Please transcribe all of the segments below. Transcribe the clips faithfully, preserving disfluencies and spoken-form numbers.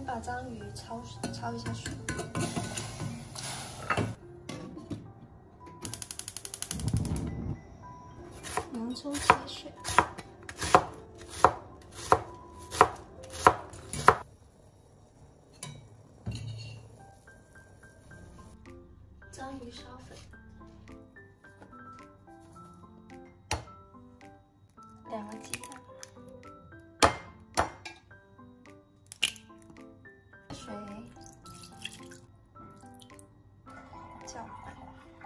先把章鱼焯焯一下水。洋葱切水。 章鱼烧粉，两个鸡蛋，水，搅拌，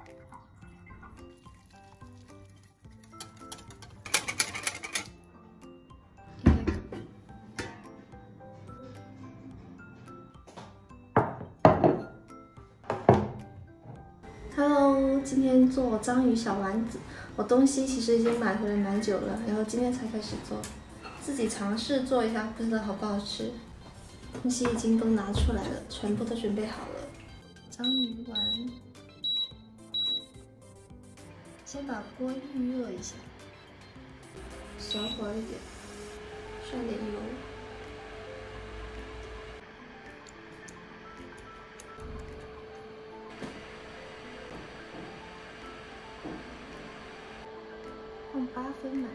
一个。 Hello， 今天做章鱼小丸子。我东西其实已经买回来蛮久了，然后今天才开始做，自己尝试做一下，不知道好不好吃。东西已经都拿出来了，全部都准备好了。章鱼丸，先把锅预热一下，小火一点，涮点油。 放八分满。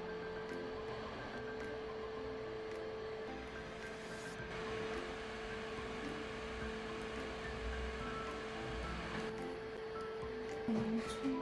洋葱。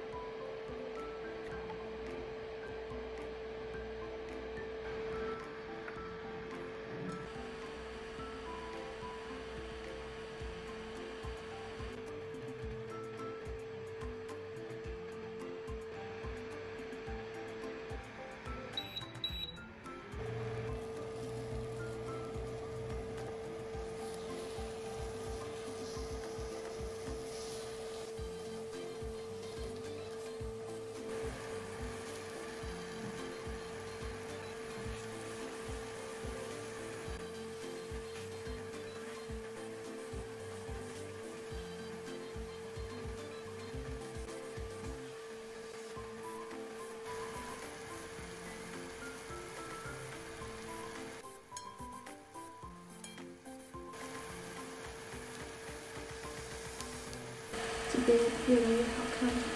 这边越来越好看了，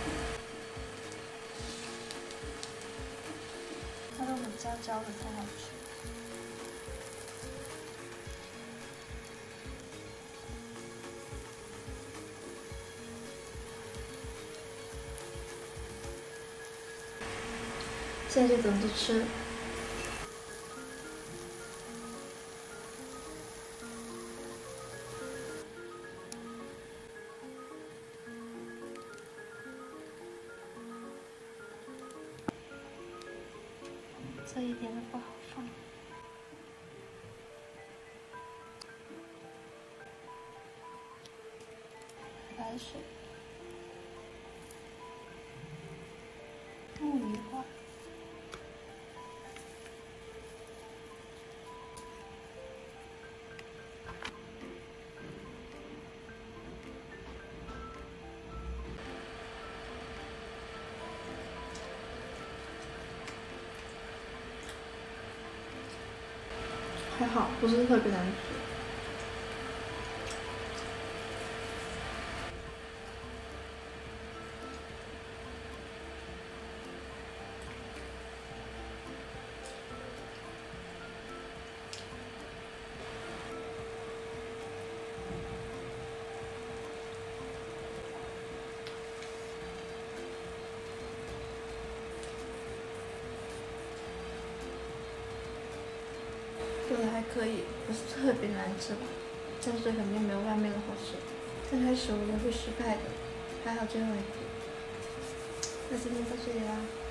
它都很焦焦的，太好吃。现在就等着吃。 这一点都不好放。白水，木鱼花，还好，不是特别难吃。做的还可以，不是特别难吃吧，但是肯定没有外面的好吃。刚开始我以为会失败的，还好最后一步。那今天到这里啦。